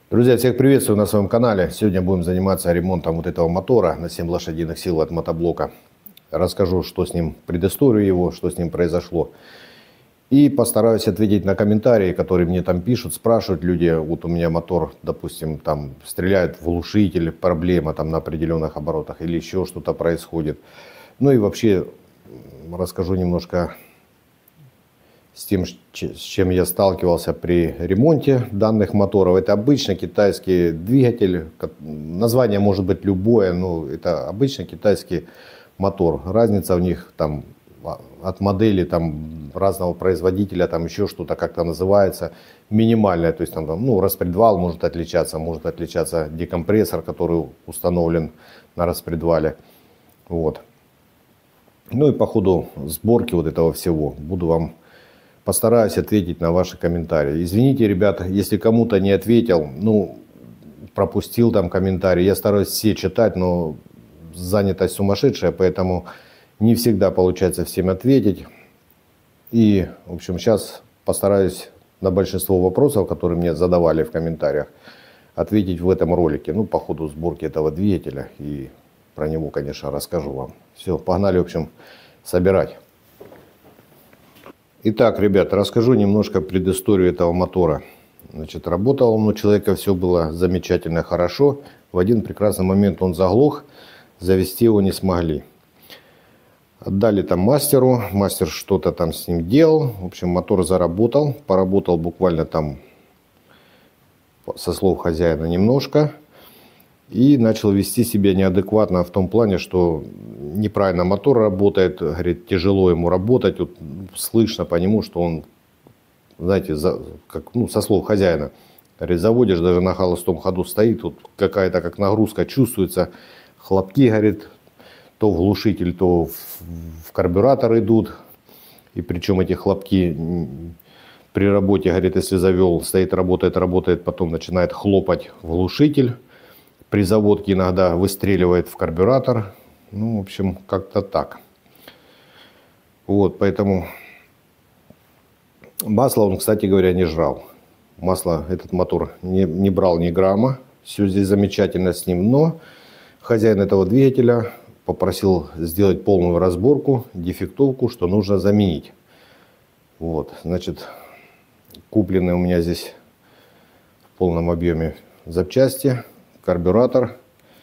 Друзья, всех приветствую на своем канале. Сегодня будем заниматься ремонтом вот этого мотора на 7 лошадиных сил от мотоблока. Расскажу, что с ним, предысторию его, что с ним произошло. И постараюсь ответить на комментарии, которые мне там пишут, спрашивают люди. Вот у меня мотор, допустим, там стреляет в глушитель, проблема там на определенных оборотах или еще что-то происходит. Ну и вообще расскажу немножко с тем, с чем я сталкивался при ремонте данных моторов. Это обычно китайский двигатель, название может быть любое, но это обычно китайский мотор. Разница в них там от модели там разного производителя, там еще что-то как-то называется, минимальная. То есть там ну, распредвал может отличаться декомпрессор, который установлен на распредвале. Вот. Ну и по ходу сборки вот этого всего постараюсь ответить на ваши комментарии. Извините, ребята, если кому-то не ответил, ну, пропустил там комментарий. Я стараюсь все читать, но занятость сумасшедшая, поэтому не всегда получается всем ответить. И, в общем, сейчас постараюсь на большинство вопросов, которые мне задавали в комментариях, ответить в этом ролике. Ну, по ходу сборки этого двигателя. И про него, конечно, расскажу вам. Все, погнали, в общем, собирать. Итак, ребят, расскажу немножко предысторию этого мотора. Значит, работал он у человека, все было замечательно, хорошо. В один прекрасный момент он заглох, завести его не смогли. Отдали там мастеру, мастер что-то там с ним делал. В общем, мотор заработал, поработал буквально там, со слов хозяина, немножко. И начал вести себя неадекватно в том плане, что неправильно мотор работает, говорит, тяжело ему работать. Вот слышно по нему, что он, знаете, как, ну, со слов хозяина, говорит, заводишь, даже на холостом ходу стоит, вот какая-то как нагрузка чувствуется, хлопки, говорит, то в глушитель, то в карбюратор идут. И причем эти хлопки при работе, говорит, если завел, стоит, работает, потом начинает хлопать в глушитель. При заводке иногда выстреливает в карбюратор. Ну, в общем, как-то так. Вот, поэтому масло он, кстати говоря, не жрал. Масло этот мотор не брал ни грамма. Все здесь замечательно с ним. Но хозяин этого двигателя попросил сделать полную разборку, дефектовку, что нужно заменить. Вот, значит, куплены у меня здесь в полном объеме запчасти. Карбюратор.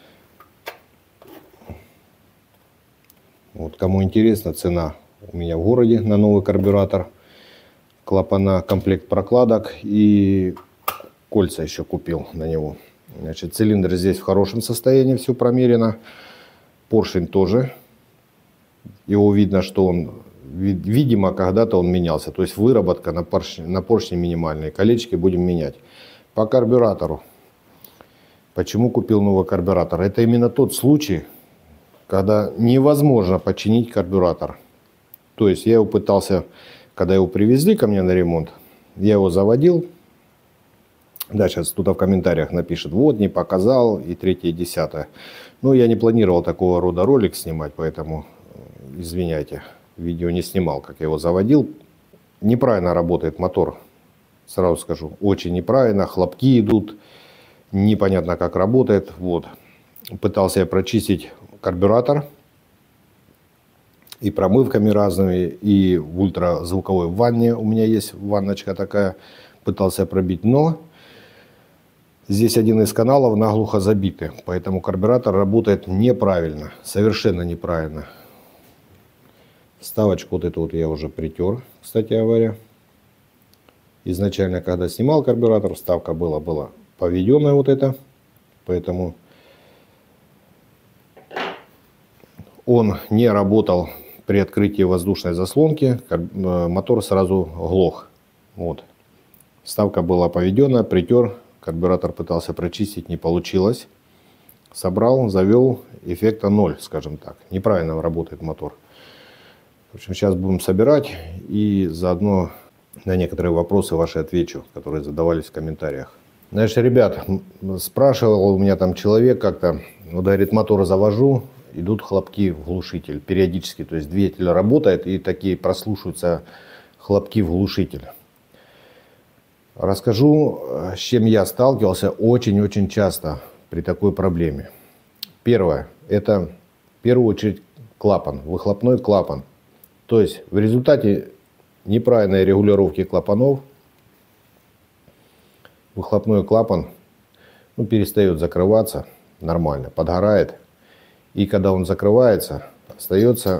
Вот, кому интересно, цена у меня в городе на новый карбюратор. Клапана, комплект прокладок и кольца еще купил на него. Значит, цилиндр здесь в хорошем состоянии, все промерено. Поршень тоже. Его видно, что он, видимо, когда-то он менялся. То есть выработка на поршне минимальная. Колечки будем менять. По карбюратору. Почему купил новый карбюратор? Это именно тот случай, когда невозможно починить карбюратор. То есть я его пытался, когда его привезли ко мне на ремонт, я его заводил. Да, сейчас кто-то в комментариях напишет, вот, не показал, и третье, и десятое. Но я не планировал такого рода ролик снимать, поэтому извиняйте, видео не снимал, как я его заводил. Неправильно работает мотор, сразу скажу, очень неправильно, хлопки идут. Непонятно, как работает. Вот. Пытался я прочистить карбюратор и промывками разными, и в ультразвуковой ванне у меня есть ванночка такая. Пытался пробить, но здесь один из каналов наглухо забиты, поэтому карбюратор работает неправильно, совершенно неправильно. Вставочку вот эту вот я уже притер, кстати говоря. Изначально, когда снимал карбюратор, вставка была поведенная вот это, поэтому он не работал при открытии воздушной заслонки, мотор сразу глох. Вот. Вставка была поведенная, притер, карбюратор пытался прочистить, не получилось. Собрал, завел, эффекта 0, скажем так. Неправильно работает мотор. В общем, сейчас будем собирать и заодно на некоторые вопросы ваши отвечу, которые задавались в комментариях. Значит, ребят, спрашивал у меня там человек как-то, вот, говорит, мотор завожу, идут хлопки в глушитель периодически, то есть двигатель работает и такие прослушиваются хлопки в глушитель. Расскажу, с чем я сталкивался очень-очень часто при такой проблеме. Первое, это в первую очередь клапан, выхлопной клапан. То есть в результате неправильной регулировки клапанов выхлопной клапан перестает закрываться нормально, подгорает. И когда он закрывается, остается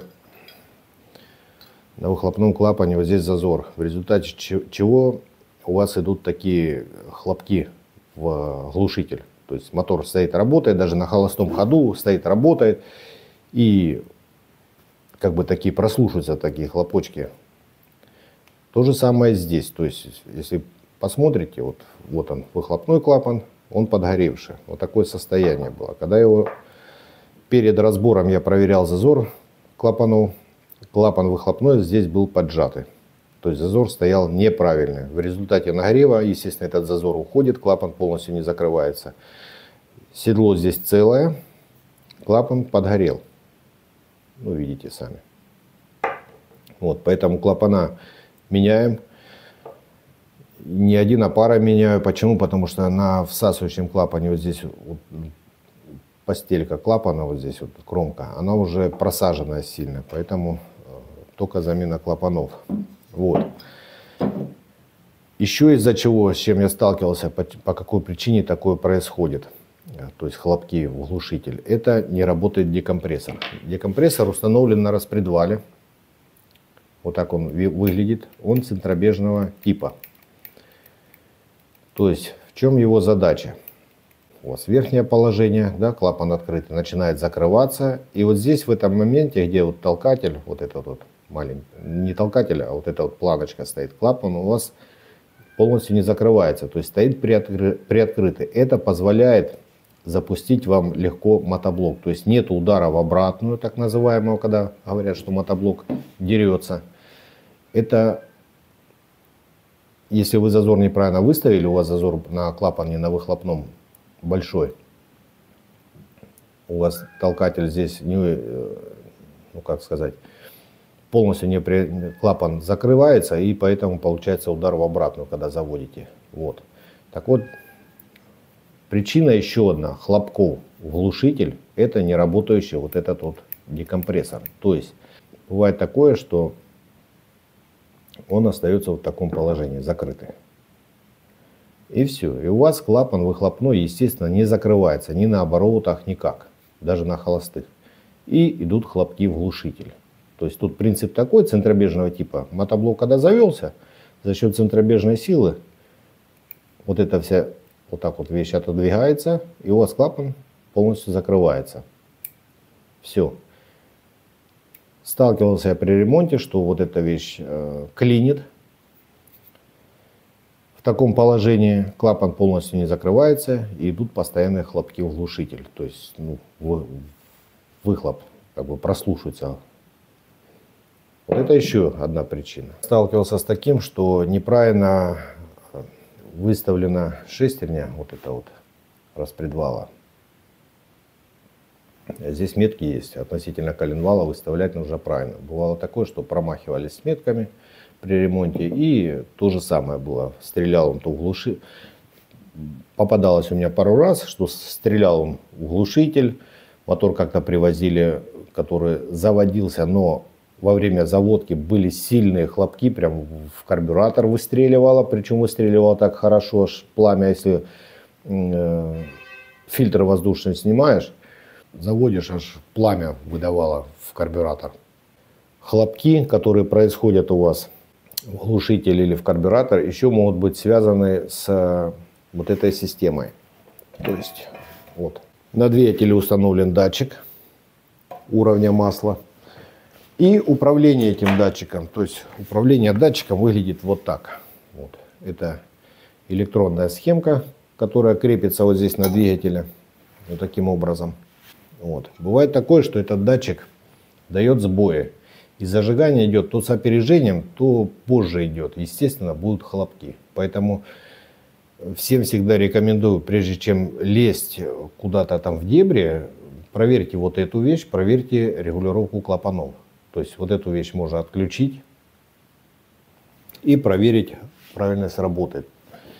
на выхлопном клапане вот здесь зазор. В результате чего у вас идут такие хлопки в глушитель. То есть мотор стоит, работает, даже на холостом ходу стоит, работает. И как бы такие прослушиваются такие хлопочки. То же самое здесь. То есть если посмотрите, вот он выхлопной клапан, он подгоревший. Вот такое состояние было. Когда его перед разбором я проверял зазор клапанов, клапан выхлопной здесь был поджатый. То есть зазор стоял неправильный. В результате нагрева, естественно, этот зазор уходит, клапан полностью не закрывается. Седло здесь целое, клапан подгорел. Ну, видите сами. Вот, поэтому клапана меняем. Не один, а пара меняю. Почему? Потому что на всасывающем клапане вот здесь вот, постелька клапана, вот здесь вот кромка, она уже просаженная сильно. Поэтому только замена клапанов. Вот. Еще из-за чего, с чем я сталкивался, по какой причине такое происходит, то есть хлопки в глушитель, это не работает декомпрессор. Декомпрессор установлен на распредвале. Вот так он выглядит. Он центробежного типа. То есть в чем его задача? У вас верхнее положение, да, клапан открытый, начинает закрываться. И вот здесь, в этом моменте, где вот толкатель, вот этот вот маленький, не толкатель, а вот эта вот планочка стоит, клапан у вас полностью не закрывается, то есть стоит приоткрытый. Это позволяет запустить вам легко мотоблок. То есть нет удара в обратную, так называемого, когда говорят, что мотоблок дерется. Это если вы зазор неправильно выставили, у вас зазор на клапане на выхлопном большой, у вас толкатель здесь не, ну как сказать, полностью клапан закрывается, и поэтому получается удар в обратную, когда заводите. Вот. Так вот, причина еще одна хлопков в глушитель, это не работающий вот этот вот декомпрессор. То есть бывает такое, что он остается в таком положении, закрытый. И все. И у вас клапан выхлопной, естественно, не закрывается ни на оборотах, никак, даже на холостых. И идут хлопки в глушитель. То есть тут принцип такой, центробежного типа. Мотоблок, когда завелся, за счет центробежной силы, вот эта вся вот так вот вещь отодвигается, и у вас клапан полностью закрывается. Все. Сталкивался я при ремонте, что вот эта вещь клинит. В таком положении клапан полностью не закрывается, и идут постоянные хлопки в глушитель. То есть выхлоп как бы прослушивается. Вот это еще одна причина. Сталкивался с таким, что неправильно выставлена шестерня, вот это вот распредвала. Здесь метки есть относительно коленвала, выставлять нужно правильно. Бывало такое, что промахивались с метками при ремонте, и то же самое было. Стрелял он то в глушитель. Попадалось у меня пару раз, что стрелял он в глушитель. Мотор как-то привозили, который заводился, но во время заводки были сильные хлопки, прям в карбюратор выстреливало. Причем выстреливало так хорошо, аж пламя, если фильтр воздушный снимаешь, заводишь, аж пламя выдавало в карбюратор. Хлопки, которые происходят у вас в глушителе или в карбюратор, еще могут быть связаны с вот этой системой. То есть вот на двигателе установлен датчик уровня масла и управление этим датчиком. То есть управление датчиком выглядит вот так. Вот. Это электронная схемка, которая крепится вот здесь на двигателе вот таким образом. Вот. Бывает такое, что этот датчик дает сбои. И зажигание идет то с опережением, то позже идет. Естественно, будут хлопки. Поэтому всем всегда рекомендую, прежде чем лезть куда-то там в дебри, проверьте вот эту вещь, проверьте регулировку клапанов. То есть вот эту вещь можно отключить и проверить, правильность работает.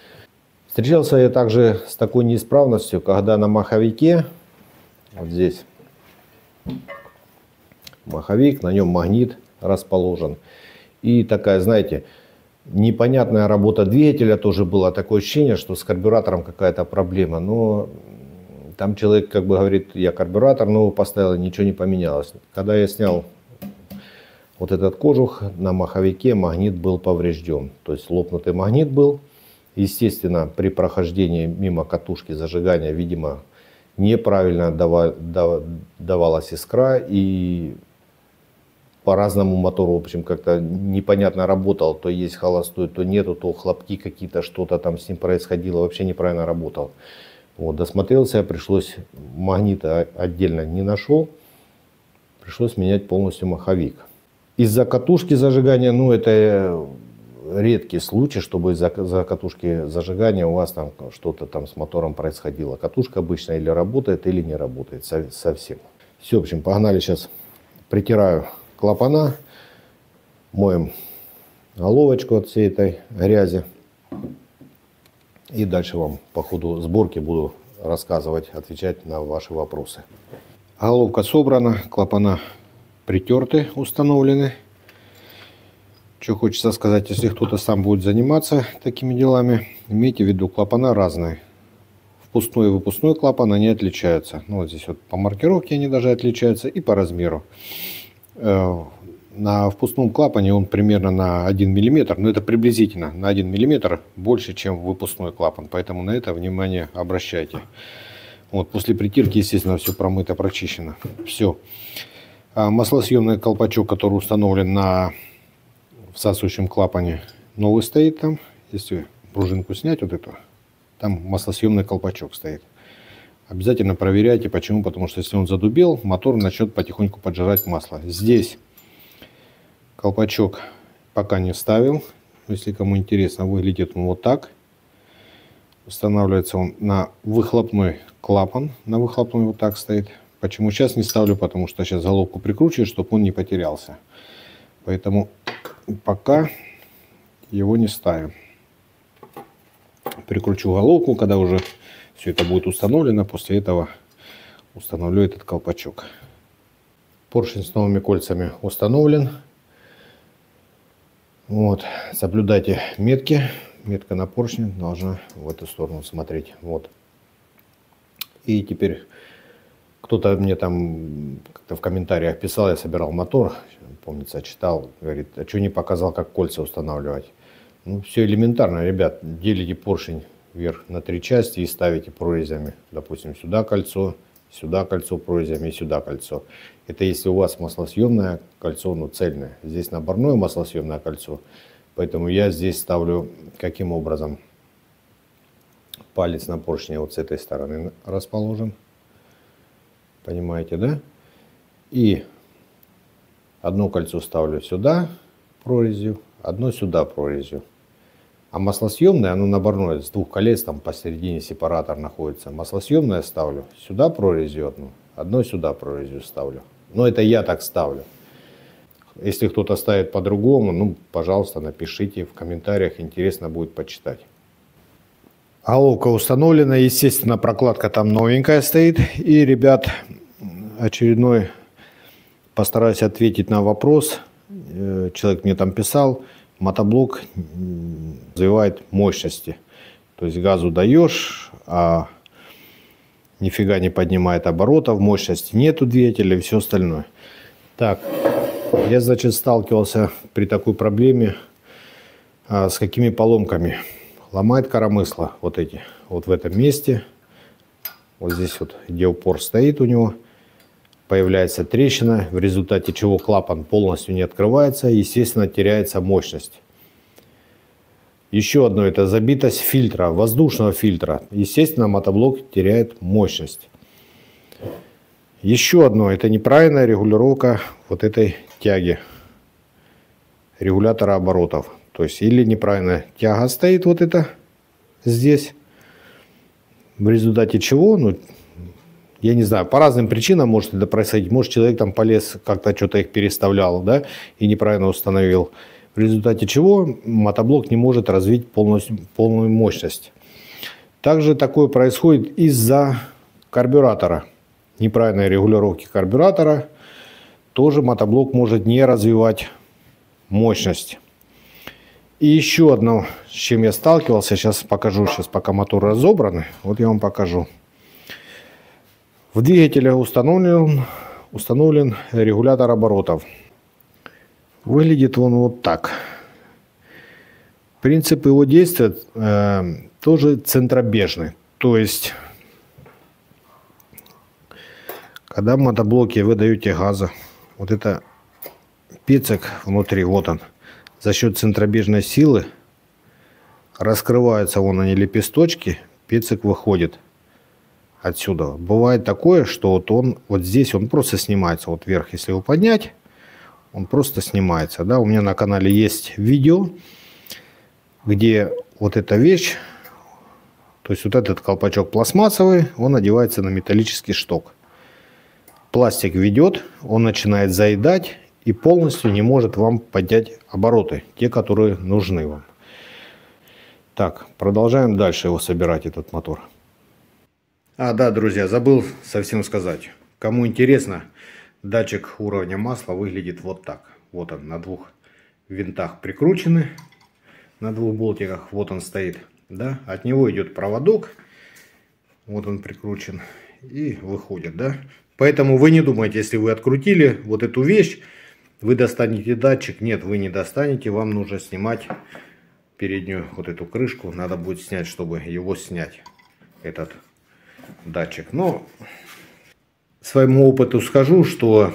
Встречался я также с такой неисправностью, когда на маховике, вот здесь маховик, на нем магнит расположен. И такая, знаете, непонятная работа двигателя тоже была. Такое ощущение, что с карбюратором какая-то проблема. Но там человек как бы говорит, я карбюратор новый поставил, ничего не поменялось. Когда я снял вот этот кожух, на маховике магнит был поврежден. То есть лопнутый магнит был. Естественно, при прохождении мимо катушки зажигания, видимо, неправильно давалась искра. И по-разному мотор, в общем, как-то непонятно работал. То есть холостой, то нету, то хлопки какие-то, что-то там с ним происходило. Вообще неправильно работал. Вот, досмотрелся, пришлось, магнита отдельно не нашел. Пришлось менять полностью маховик. Из-за катушки зажигания, ну это редкий случай, чтобы из-за катушки зажигания у вас там что-то там с мотором происходило. Катушка обычно или работает, или не работает совсем. Все, в общем, погнали сейчас. Притираю клапана, моем головочку от всей этой грязи. И дальше вам по ходу сборки буду рассказывать, отвечать на ваши вопросы. Головка собрана, клапана притерты, установлены. Что хочется сказать, если кто-то сам будет заниматься такими делами, имейте в виду, клапана разные. Впускной и выпускной клапан, они отличаются. Ну, вот здесь вот по маркировке они даже отличаются и по размеру. На впускном клапане он примерно на 1 мм, но это приблизительно на 1 мм больше, чем выпускной клапан. Поэтому на это внимание обращайте. Вот, после притирки, естественно, все промыто, прочищено. Все. Маслосъемный колпачок, который установлен на всасывающем клапане, новый стоит там. Если пружинку снять вот эту, там маслосъемный колпачок стоит. Обязательно проверяйте. Почему? Потому что если он задубел, мотор начнет потихоньку поджирать масло. Здесь колпачок пока не ставил. Если кому интересно, выглядит он вот так. Устанавливается он на выхлопной клапан. На выхлопной вот так стоит. Почему сейчас не ставлю? Потому что сейчас головку прикручиваю, чтобы он не потерялся. Поэтому пока его не ставим. Прикручу головку, когда уже все это будет установлено. После этого установлю этот колпачок. Поршень с новыми кольцами установлен. Вот, соблюдайте метки. Метка на поршне должна в эту сторону смотреть. Вот. И теперь кто-то мне там как-то в комментариях писал, я собирал мотор, помнится, читал, говорит, а что не показал, как кольца устанавливать? Ну, все элементарно, ребят. Делите поршень вверх на 3 части и ставите прорезями. Допустим, сюда кольцо прорезями и сюда кольцо. Это если у вас маслосъемное кольцо, но цельное. Здесь наборное маслосъемное кольцо. Поэтому я здесь ставлю каким образом. Палец на поршне вот с этой стороны расположен. Понимаете, да? И одно кольцо ставлю сюда прорезью, одно сюда прорезью. А маслосъемное, оно наборное, с 2 колец, там посередине сепаратор находится. Маслосъемное ставлю сюда прорезью одно сюда прорезью ставлю. Но это я так ставлю. Если кто-то ставит по-другому, ну, пожалуйста, напишите в комментариях, интересно будет почитать. Головка установлена, естественно, прокладка там новенькая стоит. И, ребят, очередной постараюсь ответить на вопрос. Человек мне там писал, мотоблок развивает мощности. То есть газу даешь, а нифига не поднимает оборотов, мощности нету двигателя и все остальное. Так, я, значит, сталкивался при такой проблеме с какими поломками. Ломает коромысло вот эти, вот в этом месте. Вот здесь вот, где упор стоит у него, появляется трещина, в результате чего клапан полностью не открывается, естественно, теряется мощность. Еще одно, это забитость фильтра, воздушного фильтра. Естественно, мотоблок теряет мощность. Еще одно, это неправильная регулировка вот этой тяги, регулятора оборотов. То есть, или неправильная тяга стоит вот это здесь, в результате чего, ну, я не знаю, по разным причинам может это происходить. Может, человек там полез, как-то что-то их переставлял, да, и неправильно установил. В результате чего мотоблок не может развить полную мощность. Также такое происходит из-за карбюратора. Неправильной регулировки карбюратора тоже мотоблок может не развивать мощность. И еще одно, с чем я сталкивался, сейчас покажу, сейчас пока мотор разобран, вот я вам покажу. В двигателе установлен регулятор оборотов. Выглядит он вот так. Принцип его действия тоже центробежный. То есть, когда в мотоблоке вы даете газа, вот это пецик внутри, вот он, за счет центробежной силы раскрываются вон они лепесточки, пецик выходит отсюда. Бывает такое, что вот здесь он просто снимается, вот вверх, если его поднять, он просто снимается. Да? У меня на канале есть видео, где вот эта вещь, то есть вот этот колпачок пластмассовый, он одевается на металлический шток. Пластик ведет, он начинает заедать и полностью не может вам поднять обороты, те, которые нужны вам. Так, продолжаем дальше его собирать, этот мотор. Да, друзья, забыл совсем сказать. Кому интересно, датчик уровня масла выглядит вот так. Вот он на двух винтах прикручены, на двух болтиках. Вот он стоит. Да? От него идет проводок. Вот он прикручен и выходит. Да? Поэтому вы не думайте, если вы открутили вот эту вещь, вы достанете датчик. Нет, вы не достанете. Вам нужно снимать переднюю вот эту крышку. Надо будет снять, чтобы его снять, этот датчик. Но своему опыту скажу, что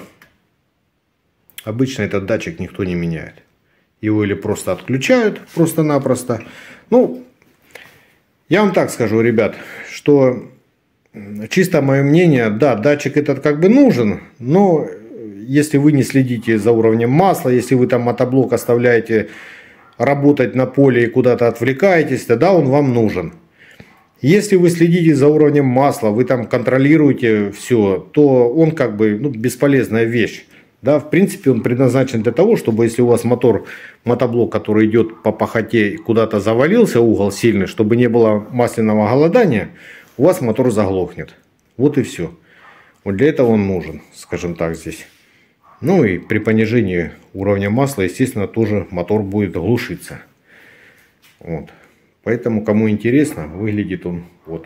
обычно этот датчик никто не меняет. Его или просто отключают просто-напросто. Ну, я вам так скажу, ребят, что чисто мое мнение, да, датчик этот как бы нужен, но если вы не следите за уровнем масла, если вы там мотоблок оставляете работать на поле и куда-то отвлекаетесь, тогда он вам нужен. Если вы следите за уровнем масла, вы там контролируете все, то он как бы бесполезная вещь. Да, в принципе, он предназначен для того, чтобы если у вас мотоблок, который идет по пахоте, куда-то завалился, угол сильный, чтобы не было масляного голодания, у вас мотор заглохнет. Вот и все. Вот для этого он нужен, скажем так, здесь. Ну и при понижении уровня масла, естественно, тоже мотор будет глушиться. Вот. Поэтому, кому интересно, выглядит он вот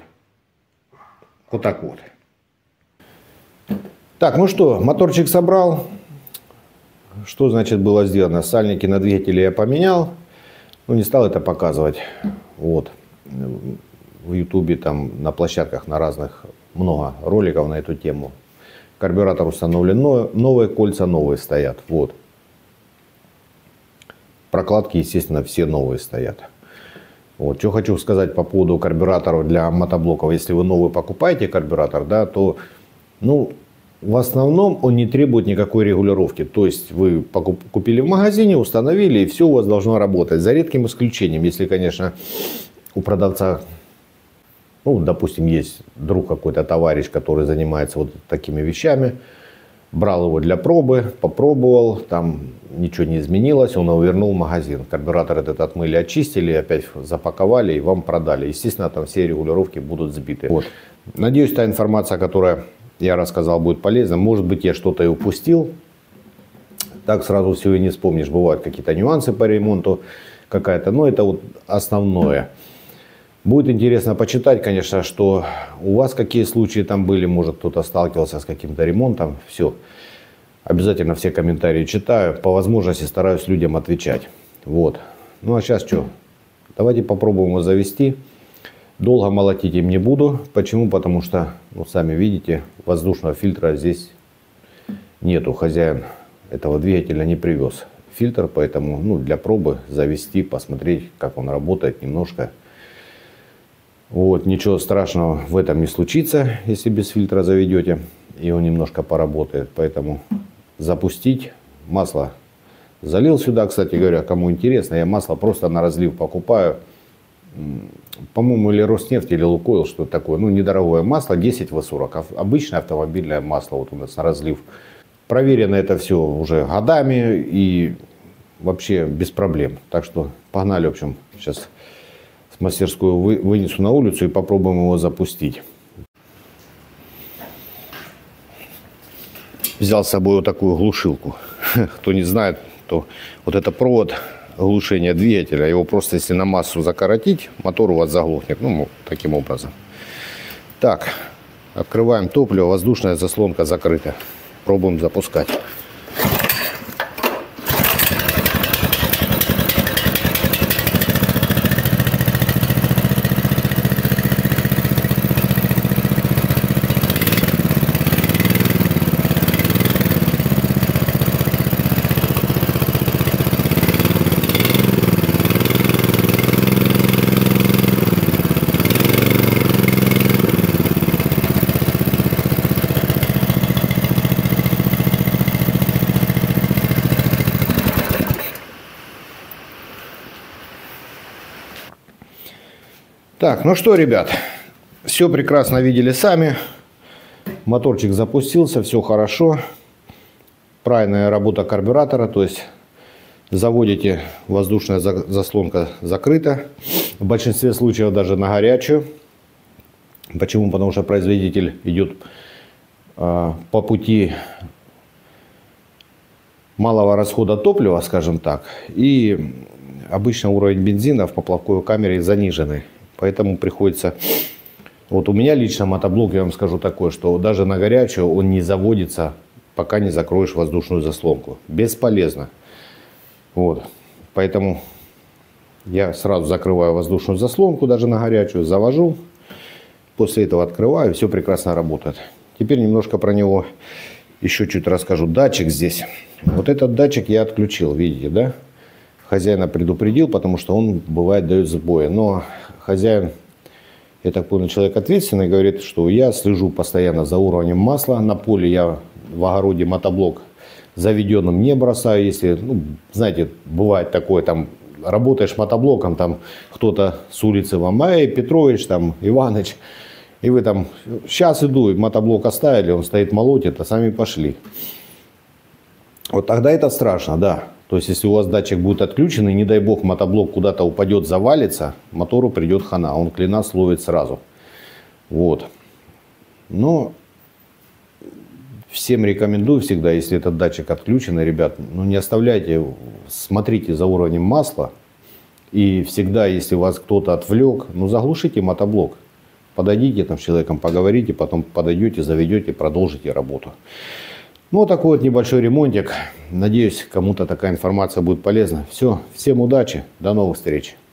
так вот. Так, ну что, моторчик собрал. Что значит было сделано? Сальники на двигателе я поменял. Ну, не стал это показывать. Вот. В ютубе там на площадках на разных много роликов на эту тему. Карбюратор установлен новые, кольца новые стоят. Вот. Прокладки, естественно, все новые стоят. Вот. Что хочу сказать по поводу карбюраторов для мотоблоков. Если вы новый покупаете карбюратор, да, то в основном он не требует никакой регулировки. То есть вы купили в магазине, установили, и все у вас должно работать. За редким исключением, если, конечно, у продавца, допустим, есть друг какой-то, товарищ, который занимается вот такими вещами. Брал его для пробы, попробовал, там ничего не изменилось, он его вернул в магазин. Карбюратор этот отмыли, очистили, опять запаковали и вам продали. Естественно, там все регулировки будут сбиты. Вот. Надеюсь, та информация, которую я рассказал, будет полезна. Может быть, я что-то и упустил. Так сразу все и не вспомнишь. Бывают какие-то нюансы по ремонту какая-то. Но это вот основное. Будет интересно почитать, конечно, что у вас какие случаи там были. Может, кто-то сталкивался с каким-то ремонтом. Все. Обязательно все комментарии читаю. По возможности стараюсь людям отвечать. Вот. Ну а сейчас что? Давайте попробуем его завести. Долго молотить им не буду. Почему? Потому что, сами видите, воздушного фильтра здесь нету. Хозяин этого двигателя не привез фильтр. Поэтому для пробы завести, посмотреть, как он работает немножко. Вот, ничего страшного в этом не случится, если без фильтра заведете, и он немножко поработает. Поэтому запустить, масло залил сюда, кстати говоря, кому интересно, я масло просто на разлив покупаю. По-моему, или Роснефть, или Лукойл, что-то такое. Недорогое масло, 10 В40. Обычное автомобильное масло вот у нас на разлив. Проверено это все уже годами и вообще без проблем. Так что погнали, в общем, сейчас в мастерскую, вынесу на улицу и попробуем его запустить. Взял с собой вот такую глушилку. Кто не знает, то вот это провод глушения двигателя. Его просто если на массу закоротить, мотор у вас заглохнет. Ну, таким образом. Так, открываем топливо. Воздушная заслонка закрыта. Пробуем запускать. Так, ну что, ребят, все прекрасно видели сами. Моторчик запустился, все хорошо. Правильная работа карбюратора, то есть заводите, воздушная заслонка закрыта. В большинстве случаев даже на горячую. Почему? Потому что производитель идет по пути малого расхода топлива, скажем так. И обычно уровень бензина в поплавковой камере заниженный. Поэтому приходится... Вот у меня лично мотоблок, я вам скажу такое, что даже на горячую он не заводится, пока не закроешь воздушную заслонку. Бесполезно. Вот. Поэтому я сразу закрываю воздушную заслонку, даже на горячую, завожу. После этого открываю, все прекрасно работает. Теперь немножко про него еще чуть расскажу. Датчик здесь. Вот этот датчик я отключил, видите, да? Хозяина предупредил, потому что он бывает дает сбои. Но хозяин, я так понял, человек ответственный, говорит, что я слежу постоянно за уровнем масла. На поле я в огороде мотоблок заведенным не бросаю. Если, ну, знаете, бывает такое, там, работаешь мотоблоком, там кто-то с улицы вам, эй, Петрович, там, Иваныч, и вы там, сейчас иду, и мотоблок оставили, он стоит молотит, а сами пошли. Вот тогда это страшно, да. То есть, если у вас датчик будет отключен, и не дай бог мотоблок куда-то упадет, завалится, мотору придет хана, он клина словит сразу. Вот. Но всем рекомендую всегда, если этот датчик отключен, ребят, ну не оставляйте, смотрите за уровнем масла. И всегда, если вас кто-то отвлек, ну заглушите мотоблок. Подойдите там с человеком, поговорите, потом подойдете, заведете, продолжите работу. Ну, вот такой вот небольшой ремонтик. Надеюсь, кому-то такая информация будет полезна. Все, всем удачи, до новых встреч.